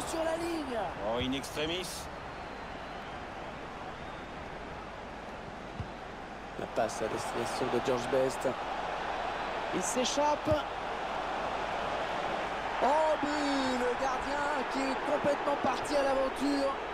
sur la ligne. Oh, in extremis. La passe à destination de George Best. Il s'échappe. Oh, but! Le gardien qui est complètement parti à l'aventure.